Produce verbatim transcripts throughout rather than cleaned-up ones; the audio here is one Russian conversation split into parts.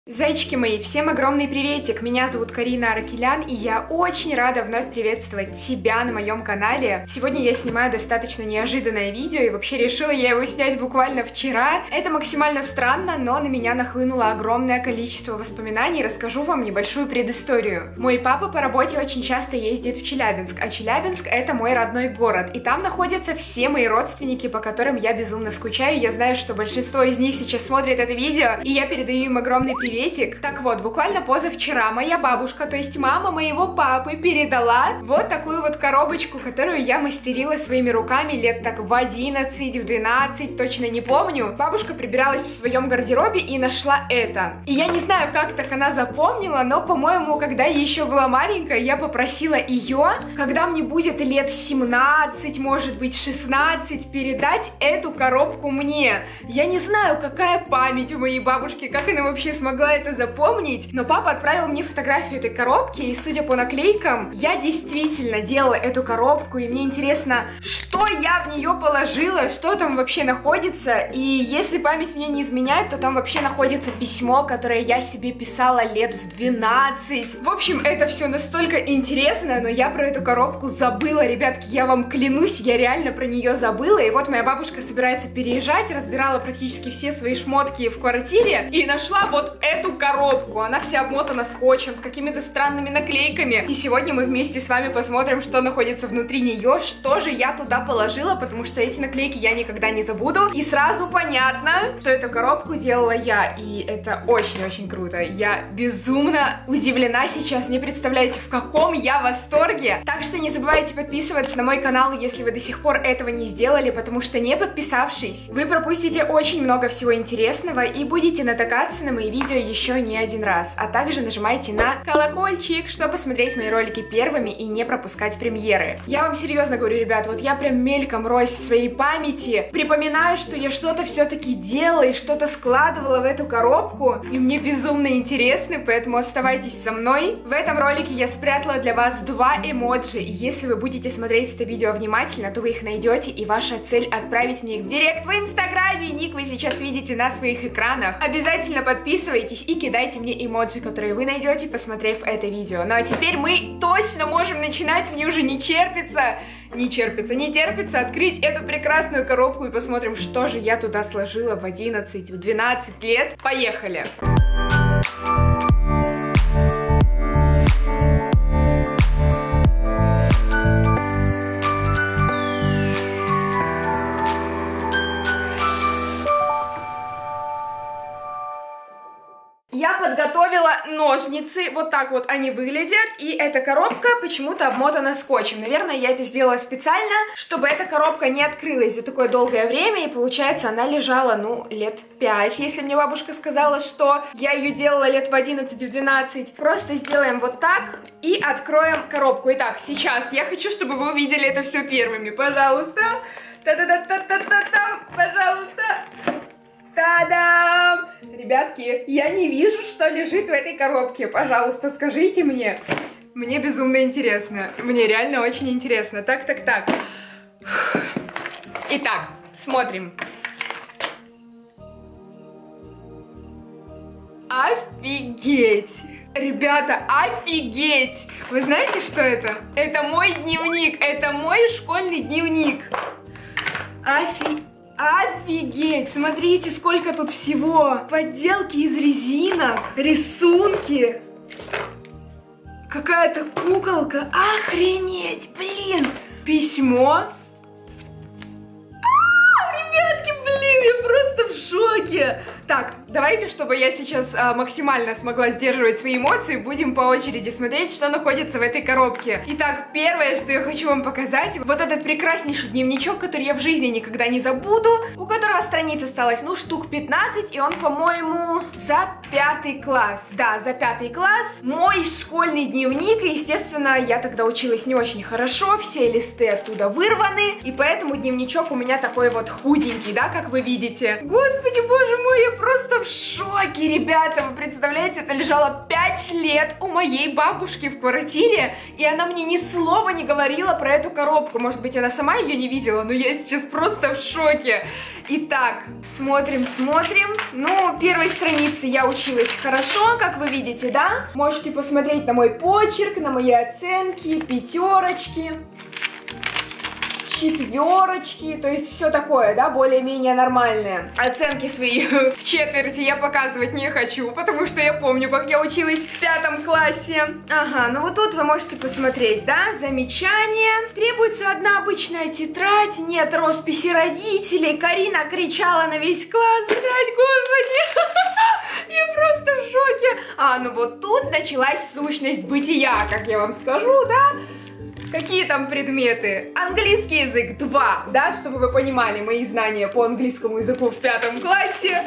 Зайчики мои, всем огромный приветик! Меня зовут Карина Аракелян, и я очень рада вновь приветствовать тебя на моем канале. Сегодня я снимаю достаточно неожиданное видео, и вообще решила я его снять буквально вчера. Это максимально странно, но на меня нахлынуло огромное количество воспоминаний. Расскажу вам небольшую предысторию. Мой папа по работе очень часто ездит в Челябинск, а Челябинск — это мой родной город, и там находятся все мои родственники, по которым я безумно скучаю. Я знаю, что большинство из них сейчас смотрят это видео, и я передаю им огромный привет. Так вот, буквально позавчера моя бабушка, то есть мама моего папы, передала вот такую вот коробочку, которую я мастерила своими руками лет так в одиннадцать, в двенадцать, точно не помню. Бабушка прибиралась в своем гардеробе и нашла это. И я не знаю, как так она запомнила, но, по-моему, когда я еще была маленькая, я попросила ее, когда мне будет лет семнадцать, может быть шестнадцать, передать эту коробку мне. Я не знаю, какая память у моей бабушки, как она вообще смогла это запомнить, но папа отправил мне фотографию этой коробки, и судя по наклейкам, я действительно делала эту коробку, и мне интересно, что я в нее положила, что там вообще находится, и если память мне не изменяет, то там вообще находится письмо, которое я себе писала лет в двенадцать. В общем, это все настолько интересно, но я про эту коробку забыла, ребятки, я вам клянусь, я реально про нее забыла, и вот моя бабушка собирается переезжать, разбирала практически все свои шмотки в квартире, и нашла вот эту эту коробку. Она вся обмотана скотчем, с какими-то странными наклейками. И сегодня мы вместе с вами посмотрим, что находится внутри нее, что же я туда положила, потому что эти наклейки я никогда не забуду. И сразу понятно, что эту коробку делала я. И это очень-очень круто. Я безумно удивлена сейчас. Не представляете, в каком я восторге. Так что не забывайте подписываться на мой канал, если вы до сих пор этого не сделали, потому что не подписавшись, вы пропустите очень много всего интересного и будете натыкаться на мои видео еще не один раз, а также нажимайте на колокольчик, чтобы смотреть мои ролики первыми и не пропускать премьеры. Я вам серьезно говорю, ребят, вот я прям мельком роюсь в своей памяти, припоминаю, что я что-то все-таки делала и что-то складывала в эту коробку, и мне безумно интересно, поэтому оставайтесь со мной. В этом ролике я спрятала для вас два эмоджи, и если вы будете смотреть это видео внимательно, то вы их найдете, и ваша цель отправить мне их в директ в инстаграме, ник вы сейчас видите на своих экранах. Обязательно подписывайтесь и кидайте мне эмоджи, которые вы найдете, посмотрев это видео. Ну а теперь мы точно можем начинать, мне уже не терпится, не терпится, не терпится открыть эту прекрасную коробку и посмотрим, что же я туда сложила в одиннадцать, в двенадцать лет. Поехали! Я подготовила ножницы, вот так вот они выглядят, и эта коробка почему-то обмотана скотчем. Наверное, я это сделала специально, чтобы эта коробка не открылась за такое долгое время, и получается, она лежала, ну, лет пять, если мне бабушка сказала, что я ее делала лет в одиннадцать-двенадцать. Просто сделаем вот так и откроем коробку. Итак, сейчас я хочу, чтобы вы увидели это все первыми, пожалуйста. Та-да-да-та-та-та-там, пожалуйста. Та-дам! Ребятки, я не вижу, что лежит в этой коробке. Пожалуйста, скажите мне. Мне безумно интересно. Мне реально очень интересно. Так, так, так. Итак, смотрим. Офигеть! Ребята, офигеть! Вы знаете, что это? Это мой дневник. Это мой школьный дневник. Офигеть! Офигеть! Смотрите, сколько тут всего! Подделки из резинок, рисунки, какая-то куколка. Охренеть! Блин! Письмо. А, ребятки, блин, я просто в шоке! Так, давайте, чтобы я сейчас а, максимально смогла сдерживать свои эмоции, будем по очереди смотреть, что находится в этой коробке. Итак, первое, что я хочу вам показать, вот этот прекраснейший дневничок, который я в жизни никогда не забуду, у которого страниц осталось, ну, штук пятнадцать, и он, по-моему, за пятый класс. Да, за пятый класс. Мой школьный дневник, и, естественно, я тогда училась не очень хорошо, все листы оттуда вырваны, и поэтому дневничок у меня такой вот худенький, да, как вы видите. Господи, боже мой, я просто в шоке, ребята. Вы представляете, это лежало пять лет у моей бабушки в квартире, и она мне ни слова не говорила про эту коробку. Может быть, она сама ее не видела, но я сейчас просто в шоке. Итак, смотрим, смотрим. Ну, первой страницы я училась хорошо, как вы видите, да? Можете посмотреть на мой почерк, на мои оценки, пятерочки, четверочки, то есть все такое, да, более-менее нормальное. Оценки свои в четверти я показывать не хочу, потому что я помню, как я училась в пятом классе. Ага, ну вот тут вы можете посмотреть, да, замечание. Требуется одна обычная тетрадь, нет росписи родителей. Карина кричала на весь класс, блядь, господи, я просто в шоке. А, ну вот тут началась сущность бытия, как я вам скажу, да. Какие там предметы? Английский язык два, да, чтобы вы понимали мои знания по английскому языку в пятом классе.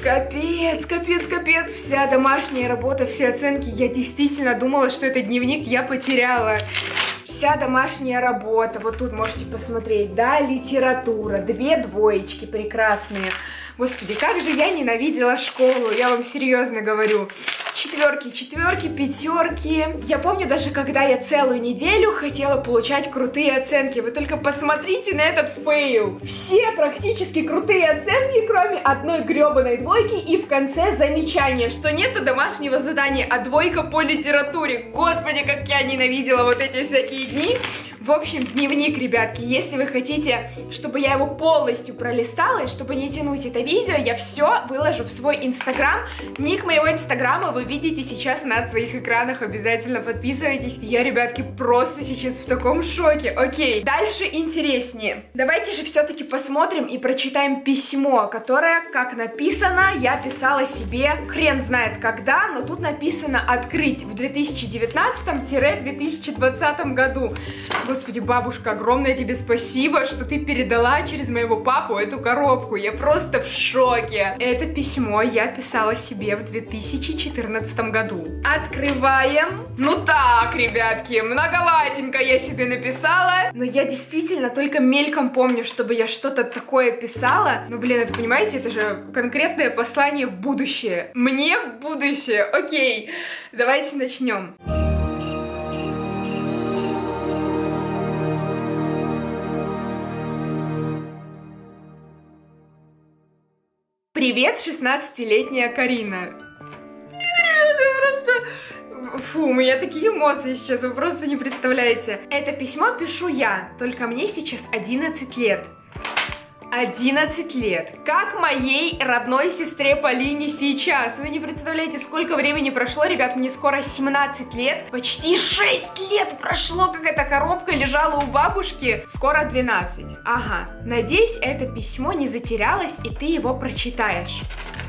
Капец, капец, капец, вся домашняя работа, все оценки. Я действительно думала, что это дневник я потеряла. Вся домашняя работа, вот тут можете посмотреть, да, литература, две двоечки прекрасные. Господи, как же я ненавидела школу, я вам серьезно говорю. Четверки, четверки, пятерки. Я помню даже, когда я целую неделю хотела получать крутые оценки. Вы только посмотрите на этот фейл. Все практически крутые оценки, кроме одной гребаной двойки и в конце замечания, что нету домашнего задания, а двойка по литературе. Господи, как я ненавидела вот эти всякие дни. В общем, дневник, ребятки, если вы хотите, чтобы я его полностью пролистала, и чтобы не тянуть это видео, я все выложу в свой инстаграм. Ник моего инстаграма вы видите сейчас на своих экранах, обязательно подписывайтесь. Я, ребятки, просто сейчас в таком шоке. Окей, дальше интереснее. Давайте же все-таки посмотрим и прочитаем письмо, которое, как написано, я писала себе хрен знает когда, но тут написано «Открыть в две тысячи девятнадцатом — две тысячи двадцатом году». Господи, бабушка, огромное тебе спасибо, что ты передала через моего папу эту коробку. Я просто в шоке. Это письмо я писала себе в две тысячи четырнадцатом году. Открываем. Ну так, ребятки, многоватенько я себе написала. Но я действительно только мельком помню, чтобы я что-то такое писала. Ну, блин, это, понимаете, это же конкретное послание в будущее. Мне в будущее. Окей, давайте начнем. Привет, шестнадцатилетняя Карина. Просто... Фу, у меня такие эмоции сейчас, вы просто не представляете. Это письмо пишу я, только мне сейчас одиннадцать лет. одиннадцать лет. Как моей родной сестре Полине сейчас. Вы не представляете, сколько времени прошло, ребят, мне скоро семнадцать лет. Почти шесть лет прошло, как эта коробка лежала у бабушки. Скоро двенадцать. Ага. Надеюсь, это письмо не затерялось, и ты его прочитаешь.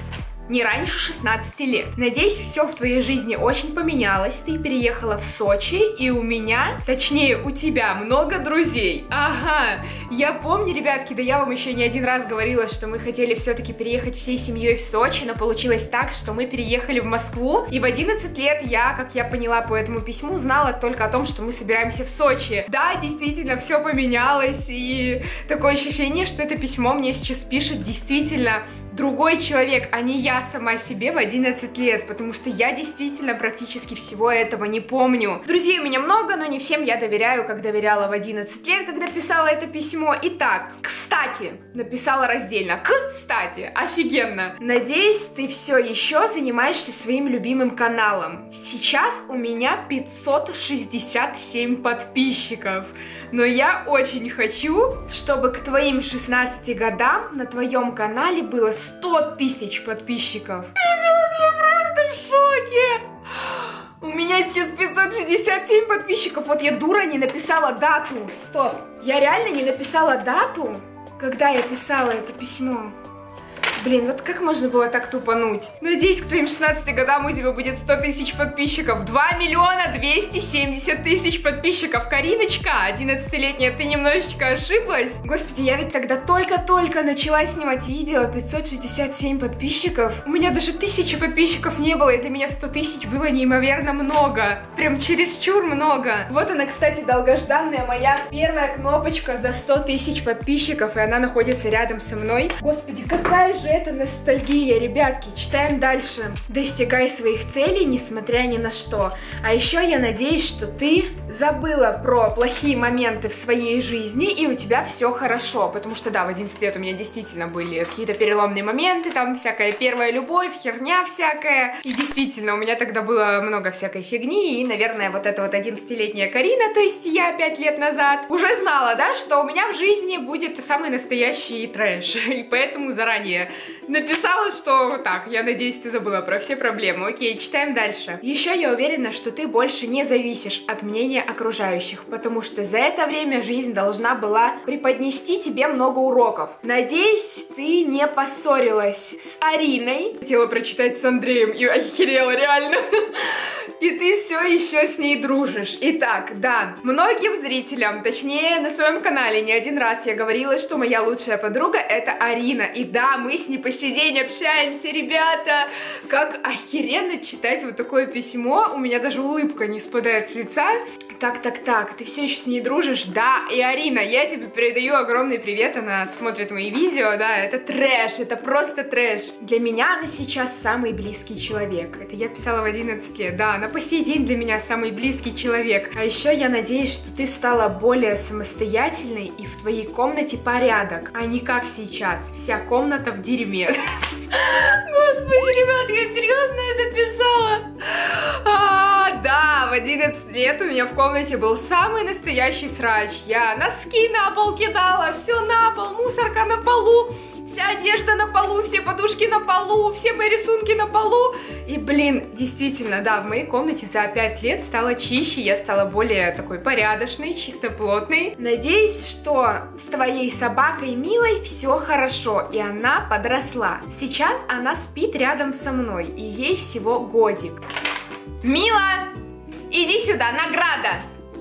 Не раньше шестнадцати лет. Надеюсь, все в твоей жизни очень поменялось. Ты переехала в Сочи, и у меня, точнее, у тебя много друзей. Ага. Я помню, ребятки, да я вам еще не один раз говорила, что мы хотели все-таки переехать всей семьей в Сочи, но получилось так, что мы переехали в Москву. И в одиннадцать лет я, как я поняла по этому письму, знала только о том, что мы собираемся в Сочи. Да, действительно, все поменялось, и такое ощущение, что это письмо мне сейчас пишет действительно другой человек, а не я сама себе в одиннадцать лет, потому что я действительно практически всего этого не помню. Друзей у меня много, но не всем я доверяю, как доверяла в одиннадцать лет, когда писала это письмо. Итак, кстати, написала раздельно. Кстати, офигенно. Надеюсь, ты все еще занимаешься своим любимым каналом. Сейчас у меня пятьсот шестьдесят семь подписчиков. Но я очень хочу, чтобы к твоим шестнадцати годам на твоем канале было сто тысяч подписчиков. Я просто в шоке. У меня сейчас пятьсот шестьдесят семь подписчиков. Вот я дура не написала дату. Стоп. Я реально не написала дату, когда я писала это письмо. Блин, вот как можно было так тупануть? Надеюсь, к твоим шестнадцати годам у тебя будет сто тысяч подписчиков. два миллиона двести семьдесят тысяч подписчиков. Кариночка, одиннадцатилетняя, ты немножечко ошиблась? Господи, я ведь тогда только-только начала снимать видео. пятьсот шестьдесят семь подписчиков. У меня даже тысячи подписчиков не было, и для меня сто тысяч было неимоверно много. Прям чересчур много. Вот она, кстати, долгожданная моя первая кнопочка за сто тысяч подписчиков, и она находится рядом со мной. Господи, какая же это ностальгия, ребятки. Читаем дальше. Достигай своих целей, несмотря ни на что. А еще я надеюсь, что ты забыла про плохие моменты в своей жизни, и у тебя все хорошо. Потому что, да, в одиннадцать лет у меня действительно были какие-то переломные моменты, там всякая первая любовь, херня всякая. И действительно, у меня тогда было много всякой фигни, и, наверное, вот эта вот одиннадцатилетняя Карина, то есть я пять лет назад, уже знала, да, что у меня в жизни будет самый настоящий трэш. И поэтому заранее написала, что так, я надеюсь, ты забыла про все проблемы. Окей, читаем дальше. Еще я уверена, что ты больше не зависишь от мнения окружающих, потому что за это время жизнь должна была преподнести тебе много уроков. Надеюсь, ты не поссорилась с Ариной. Хотела прочитать с Андреем и охерела, реально. И ты все еще с ней дружишь. Итак, да, многим зрителям, точнее на своем канале не один раз я говорила, что моя лучшая подруга это Арина. И да, мы с ней по сей день общаемся, ребята. Как охеренно читать вот такое письмо. У меня даже улыбка не спадает с лица. Так, так, так, ты все еще с ней дружишь? Да, и Арина, я тебе передаю огромный привет, она смотрит мои видео, да, это трэш, это просто трэш. Для меня она сейчас самый близкий человек. Это я писала в одиннадцать лет, да, она по сей день для меня самый близкий человек. А еще я надеюсь, что ты стала более самостоятельной и в твоей комнате порядок, а не как сейчас, вся комната в дерьме. Господи, ребят, я серьезно это писала? А, да, в одиннадцать лет у меня в комнате был самый настоящий срач. Я носки на пол кидала, все на пол, мусорка на полу, вся одежда на полу, все подушки на полу, все мои рисунки на полу. И, блин, действительно, да, в моей комнате за пять лет стало чище, я стала более такой порядочной, чистоплотной. Надеюсь, что с твоей собакой Милой все хорошо, и она подросла. Сейчас она спит рядом со мной, и ей всего годик. Мила, иди сюда, награда!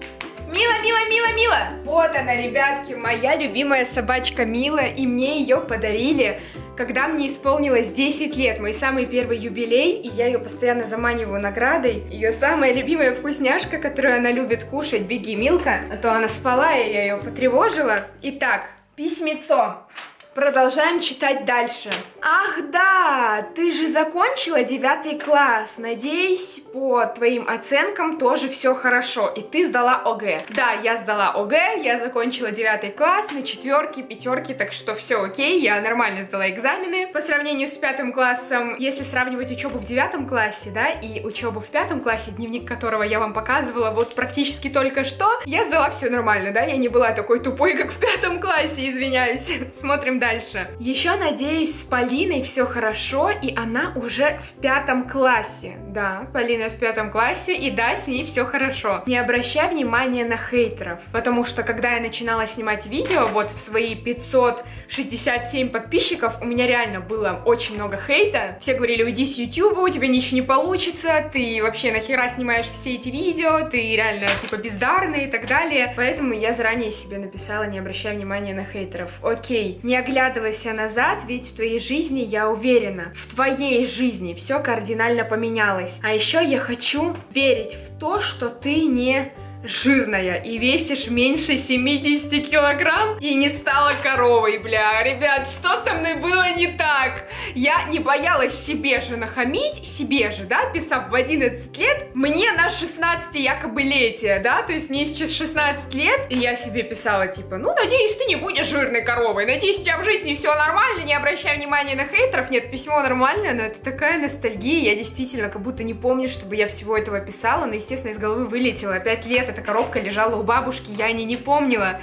Мила, Мила, Мила, Мила! Вот она, ребятки, моя любимая собачка Мила, и мне ее подарили, когда мне исполнилось десять лет, мой самый первый юбилей, и я ее постоянно заманиваю наградой. Ее самая любимая вкусняшка, которую она любит кушать, беги, Милка, а то она спала, и я ее потревожила. Итак, письмецо. Продолжаем читать дальше. Ах да, ты же закончила девятый класс. Надеюсь, по твоим оценкам тоже все хорошо. И ты сдала ОГЭ. Да, я сдала ОГЭ, я закончила девятый класс на четверки, пятерки, так что все окей, я нормально сдала экзамены. По сравнению с пятым классом, если сравнивать учебу в девятом классе, да, и учебу в пятом классе, дневник которого я вам показывала вот практически только что, я сдала все нормально, да, я не была такой тупой, как в пятом классе, извиняюсь. Смотрим дальше. Еще надеюсь, с Полиной все хорошо, и она уже в пятом классе. Да, Полина в пятом классе, и да, с ней все хорошо. Не обращай внимания на хейтеров, потому что когда я начинала снимать видео, вот в свои пятьсот шестьдесят семь подписчиков, у меня реально было очень много хейта. Все говорили, уйди с ютуба, у тебя ничего не получится, ты вообще нахера снимаешь все эти видео, ты реально типа бездарный и так далее. Поэтому я заранее себе написала, не обращай внимания на хейтеров. Окей, не оглядывайся назад, ведь в твоей жизни, я уверена, в твоей жизни все кардинально поменялось. А еще я хочу верить в то, что ты не жирная и весишь меньше семидесяти килограмм и не стала коровой, бля. Ребят, что со мной было не так? Я не боялась себе же нахамить, себе же, да, писав в одиннадцать лет, мне на шестнадцать якобы летие, да, то есть мне сейчас шестнадцать лет, и я себе писала, типа, ну, надеюсь, ты не будешь жирной коровой, надеюсь, у тебя в жизни все нормально, не обращай внимания на хейтеров. Нет, письмо нормальное, но это такая ностальгия, я действительно как будто не помню, чтобы я всего этого писала, но, естественно, из головы вылетело. Пять лет эта коробка лежала у бабушки, я о ней не помнила.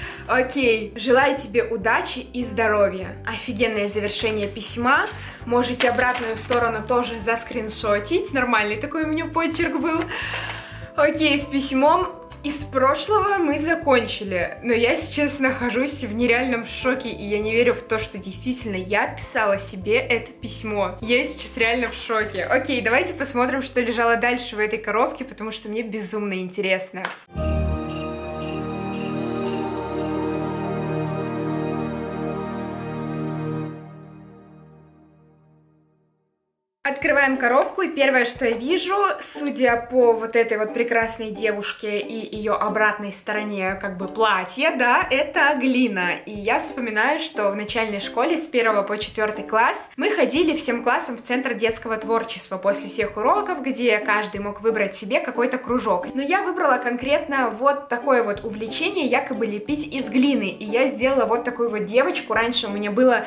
Окей, желаю тебе удачи и здоровья. Офигенное завершение письма. Можете обратную сторону тоже заскриншотить. Нормальный такой у меня почерк был. Окей, с письмом из прошлого мы закончили. Но я сейчас нахожусь в нереальном шоке, и я не верю в то, что действительно я писала себе это письмо. Я сейчас реально в шоке. Окей, давайте посмотрим, что лежало дальше в этой коробке, потому что мне безумно интересно. Открываем коробку, и первое, что я вижу, судя по вот этой вот прекрасной девушке и ее обратной стороне, как бы платье, да, это глина. И я вспоминаю, что в начальной школе с первого по четвертый класс мы ходили всем классом в Центр детского творчества после всех уроков, где каждый мог выбрать себе какой-то кружок. Но я выбрала конкретно вот такое вот увлечение, якобы лепить из глины. И я сделала вот такую вот девочку. Раньше у меня было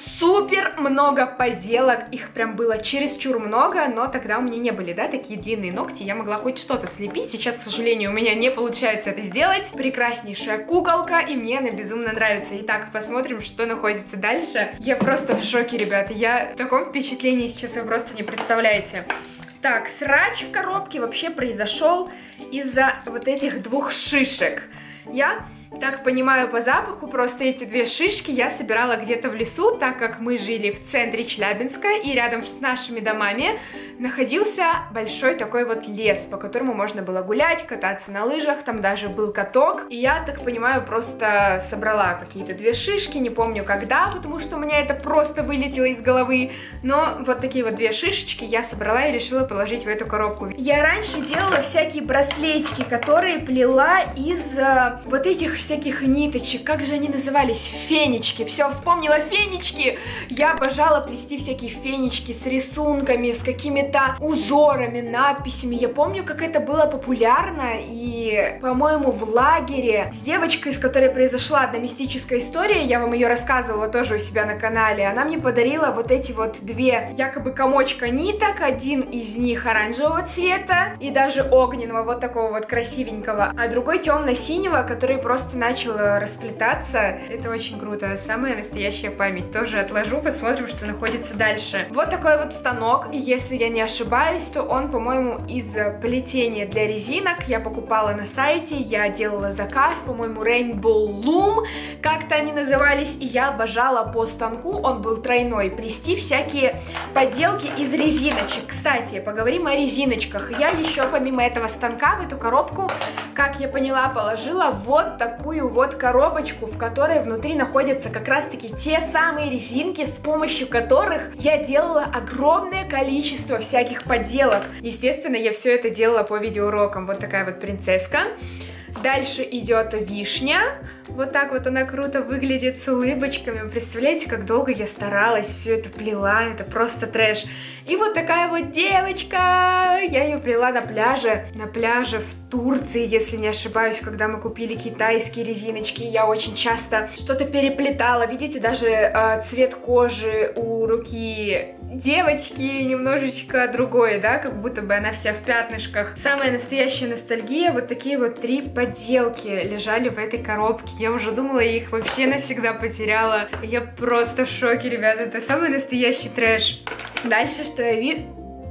супер много поделок, их прям было чересчур много, но тогда у меня не были, да, такие длинные ногти, я могла хоть что-то слепить. Сейчас, к сожалению, у меня не получается это сделать. Прекраснейшая куколка, и мне она безумно нравится. Итак, посмотрим, что находится дальше. Я просто в шоке, ребята, я в таком впечатлении сейчас вы просто не представляете. Так, срач в коробке вообще произошел из-за вот этих двух шишек. Я так понимаю по запаху, просто эти две шишки я собирала где-то в лесу, так как мы жили в центре Челябинска, и рядом с нашими домами находился большой такой вот лес, по которому можно было гулять, кататься на лыжах, там даже был каток. И я, так понимаю, просто собрала какие-то две шишки, не помню когда, потому что у меня это просто вылетело из головы, но вот такие вот две шишечки я собрала и решила положить в эту коробку. Я раньше делала всякие браслетики, которые плела из э, вот этих всяких ниточек, как же они назывались, фенечки, все, вспомнила фенечки, я обожала плести всякие фенечки с рисунками, с какими-то узорами, надписями, я помню, как это было популярно, и, по-моему, в лагере с девочкой, с которой произошла одна мистическая история, я вам ее рассказывала тоже у себя на канале, она мне подарила вот эти вот две якобы комочка ниток, один из них оранжевого цвета и даже огненного, вот такого вот красивенького, а другой темно-синего, который просто начал расплетаться. Это очень круто. Самая настоящая память. Тоже отложу, посмотрим, что находится дальше. Вот такой вот станок. И если я не ошибаюсь, то он, по-моему, из плетения для резинок. Я покупала на сайте, я делала заказ, по-моему, Rainbow Loom, как-то они назывались. И я обожала по станку, он был тройной, плести всякие поделки из резиночек. Кстати, поговорим о резиночках. Я еще, помимо этого станка, в эту коробку, как я поняла, положила вот такую такую вот коробочку, в которой внутри находятся как раз-таки те самые резинки, с помощью которых я делала огромное количество всяких поделок. Естественно, я все это делала по видеоурокам. Вот такая вот принцесска. Дальше идет вишня. Вот так вот она круто выглядит с улыбочками. Представляете, как долго я старалась, все это плела, это просто трэш. И вот такая вот девочка. Я ее плела на пляже, на пляже в Турции, если не ошибаюсь, когда мы купили китайские резиночки. Я очень часто что-то переплетала. Видите, даже э, цвет кожи у руки девочки немножечко другой, да, как будто бы она вся в пятнышках. Самая настоящая ностальгия. Вот такие вот три поделки лежали в этой коробке. Я уже думала, я их вообще навсегда потеряла. Я просто в шоке, ребята. Это самый настоящий трэш. Дальше, что я вижу...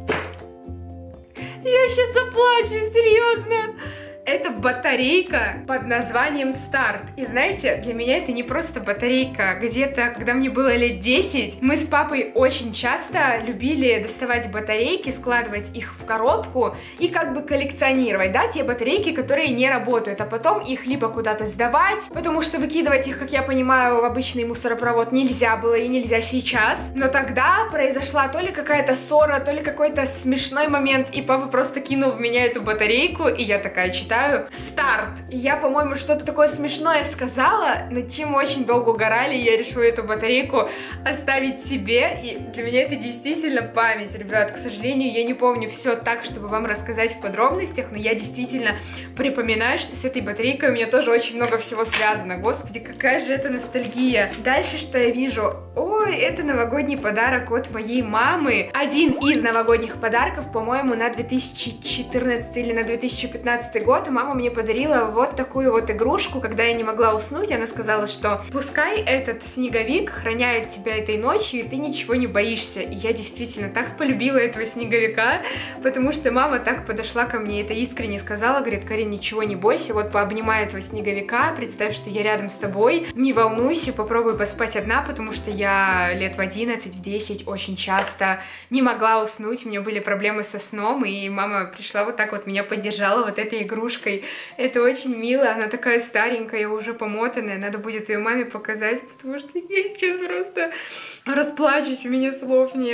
Я сейчас заплачу, серьезно. Это батарейка под названием Старт. И знаете, для меня это не просто батарейка. Где-то, когда мне было лет десять, мы с папой очень часто любили доставать батарейки, складывать их в коробку и как бы коллекционировать, да, те батарейки, которые не работают, а потом их либо куда-то сдавать, потому что выкидывать их, как я понимаю, в обычный мусоропровод нельзя было и нельзя сейчас. Но тогда произошла то ли какая-то ссора, то ли какой-то смешной момент, и папа просто кинул в меня эту батарейку, и я такая читаю Старт. И я, по-моему, что-то такое смешное сказала, над чем очень долго угорали, и я решила эту батарейку оставить себе, и для меня это действительно память, ребят. К сожалению, я не помню все так, чтобы вам рассказать в подробностях, но я действительно припоминаю, что с этой батарейкой у меня тоже очень много всего связано. Господи, какая же это ностальгия. Дальше, что я вижу? Ой, это новогодний подарок от моей мамы. Один из новогодних подарков, по-моему, на две тысячи четырнадцатый или на две тысячи пятнадцатый год. Мама мне подарила вот такую вот игрушку, когда я не могла уснуть. Она сказала, что пускай этот снеговик охраняет тебя этой ночью, и ты ничего не боишься. И я действительно так полюбила этого снеговика, потому что мама так подошла ко мне, это искренне сказала, говорит: Карин, ничего не бойся, вот пообнимай этого снеговика, представь, что я рядом с тобой, не волнуйся, попробуй поспать одна, потому что я лет в одиннадцать, в десять очень часто не могла уснуть, у меня были проблемы со сном, и мама пришла вот так вот, меня поддержала вот этой игрушкой. Это очень мило, она такая старенькая, уже помотанная, надо будет ее маме показать, потому что я сейчас просто расплачусь, у меня слов нет.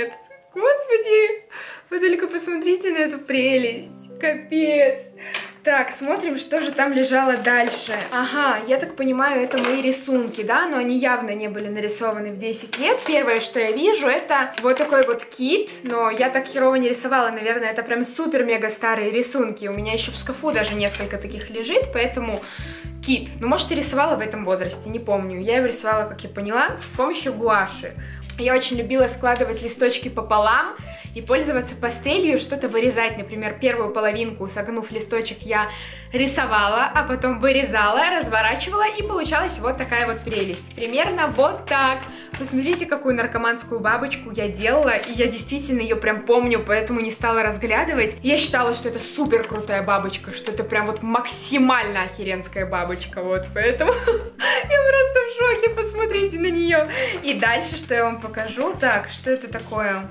Господи, вы только посмотрите на эту прелесть. Капец. Так, смотрим, что же там лежало дальше. Ага, я так понимаю, это мои рисунки, да, но они явно не были нарисованы в десять лет. Первое, что я вижу, это вот такой вот кит, но я так херово не рисовала, наверное, это прям супер-мега старые рисунки. У меня еще в шкафу даже несколько таких лежит, поэтому кит. Ну, может, и рисовала в этом возрасте, не помню. Я его рисовала, как я поняла, с помощью гуаши. Я очень любила складывать листочки пополам и пользоваться пастелью, что-то вырезать. Например, первую половинку, согнув листочек, я рисовала, а потом вырезала, разворачивала, и получалась вот такая вот прелесть. Примерно вот так. Посмотрите, какую наркоманскую бабочку я делала, и я действительно ее прям помню, поэтому не стала разглядывать. Я считала, что это супер крутая бабочка, что это прям вот максимально охеренская бабочка, вот, поэтому я просто в шоке, посмотрите на нее. И дальше, что я вам покажу, так, что это такое?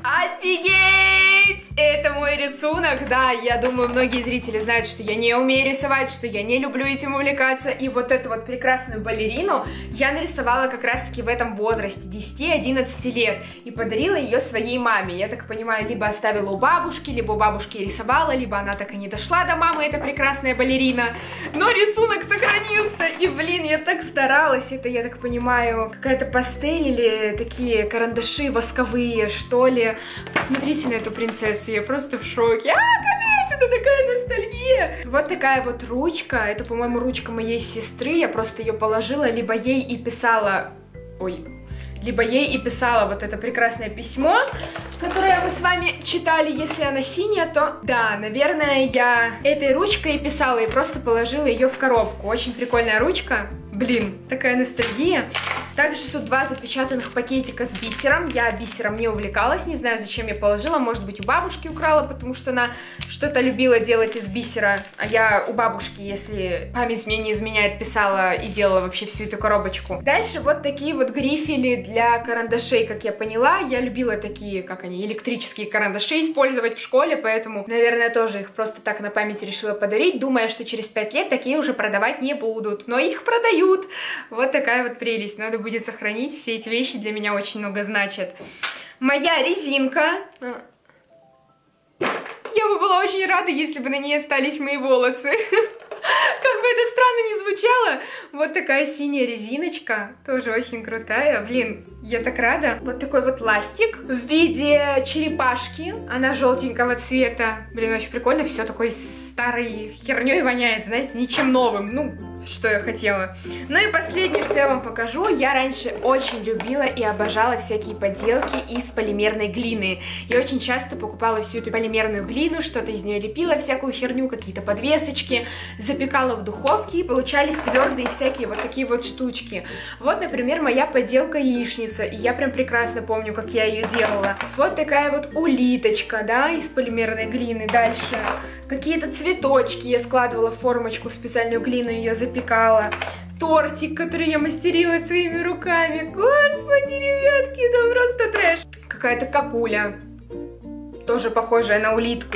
Офигеть! Это мой рисунок, да, я думаю, многие зрители знают, что я не умею рисовать, что я не люблю этим увлекаться, и вот эту вот прекрасную балерину я нарисовала как раз-таки в этом возрасте, десяти-одиннадцати лет, и подарила ее своей маме. Я так понимаю, либо оставила у бабушки, либо у бабушки рисовала, либо она так и не дошла до мамы, эта прекрасная балерина, но рисунок сохранился, и, блин, я так старалась, это, я так понимаю, какая-то пастель или такие карандаши восковые, что ли. Посмотрите на эту принцессу, я просто в шоке. А, капец, это такая ностальгия. Вот такая вот ручка, это, по-моему, ручка моей сестры, я просто ее положила, либо ей и писала... Ой... Либо ей и писала вот это прекрасное письмо, которое мы с вами читали. Если она синяя, то да, наверное, я этой ручкой и писала, и просто положила ее в коробку. Очень прикольная ручка. Блин, такая ностальгия. Также тут два запечатанных пакетика с бисером. Я бисером не увлекалась, не знаю, зачем я положила. Может быть, у бабушки украла, потому что она что-то любила делать из бисера. А я у бабушки, если память мне не изменяет, писала и делала вообще всю эту коробочку. Дальше вот такие вот грифели для карандашей, как я поняла. Я любила такие, как они, электрические карандаши использовать в школе, поэтому, наверное, тоже их просто так на память решила подарить, думая, что через пять лет такие уже продавать не будут. Но их продают. Вот такая вот прелесть. Надо будет сохранить. Все эти вещи для меня очень много значат. Моя резинка. Я бы была очень рада, если бы на ней остались мои волосы. Как бы это странно ни звучало. Вот такая синяя резиночка. Тоже очень крутая. Блин, я так рада. Вот такой вот ластик в виде черепашки. Она желтенького цвета. Блин, очень прикольно. Все такой старой херней воняет, знаете, ничем новым. Ну, что я хотела. Ну и последнее, что я вам покажу. Я раньше очень любила и обожала всякие поделки из полимерной глины. Я очень часто покупала всю эту полимерную глину, что-то из нее лепила, всякую херню, какие-то подвесочки, запекала в духовке, и получались твердые всякие вот такие вот штучки. Вот, например, моя поделка яичница, и я прям прекрасно помню, как я ее делала. Вот такая вот улиточка, да, из полимерной глины. Дальше какие-то цветочки я складывала в формочку, специальную глину ее запекала. Тортик, который я мастерила своими руками. Господи, ребятки, это просто трэш. Какая-то капуля, тоже похожая на улитку.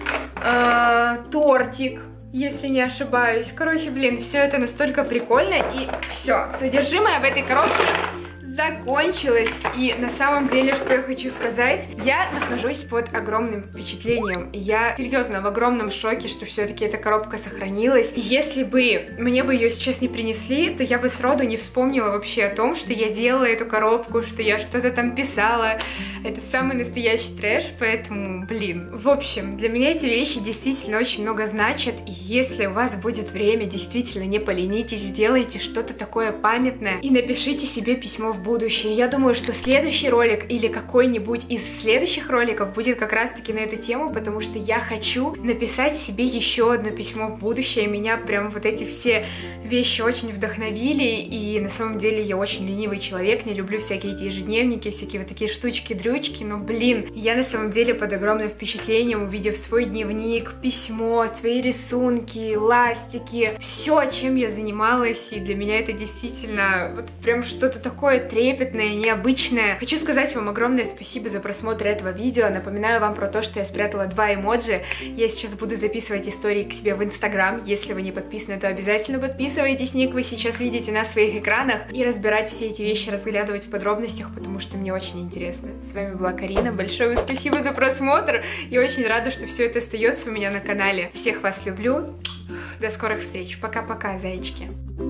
А, тортик, если не ошибаюсь. Короче, блин, все это настолько прикольно. И все, содержимое в этой коробке закончилось. И на самом деле, что я хочу сказать, я нахожусь под огромным впечатлением. Я серьезно в огромном шоке, что все-таки эта коробка сохранилась. И если бы мне бы ее сейчас не принесли, то я бы сроду не вспомнила вообще о том, что я делала эту коробку, что я что-то там писала. Это самый настоящий трэш, поэтому, блин. В общем, для меня эти вещи действительно очень много значат. И если у вас будет время, действительно не поленитесь, сделайте что-то такое памятное и напишите себе письмо в будущее. Я думаю, что следующий ролик или какой-нибудь из следующих роликов будет как раз-таки на эту тему, потому что я хочу написать себе еще одно письмо в будущее. Меня прям вот эти все вещи очень вдохновили, и на самом деле я очень ленивый человек, не люблю всякие эти ежедневники, всякие вот такие штучки-дрючки, но, блин, я на самом деле под огромным впечатлением, увидев свой дневник, письмо, свои рисунки, ластики, все, чем я занималась, и для меня это действительно вот прям что-то такое трепетное, трепетное, необычное. Хочу сказать вам огромное спасибо за просмотр этого видео. Напоминаю вам про то, что я спрятала два эмоджи. Я сейчас буду записывать истории к себе в Инстаграм. Если вы не подписаны, то обязательно подписывайтесь. Ник вы сейчас видите на своих экранах. И разбирать все эти вещи, разглядывать в подробностях, потому что мне очень интересно. С вами была Карина. Большое спасибо за просмотр. И очень рада, что все это остается у меня на канале. Всех вас люблю. До скорых встреч. Пока-пока, зайчики.